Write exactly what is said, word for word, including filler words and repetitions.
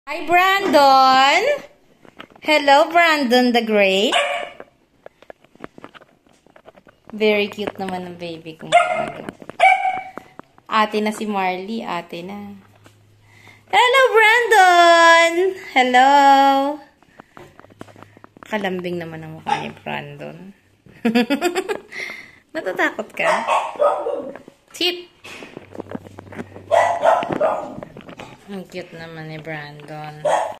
Hi, Brandon! Hello, Brandon the Great. Very cute naman ng baby kong bago. Ate na si Marley. Ate na. Hello, Brandon! Hello! Kalambing naman ang mukha ni Brandon. Natatakot ka? Sit! Ang cute naman ni Brandon.